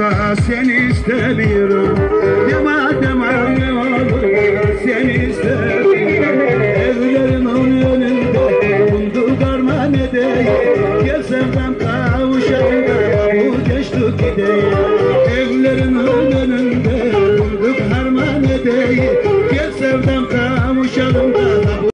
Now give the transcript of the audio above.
seni istemiyorum. Dema dema ne olur seni istemiyorum. Evlerin onun önünde bunduk armağan edeyim. Gel sevdam kavuşalım da bu geçtik gideyim. Evlerin önünde bunduk armağan edeyim.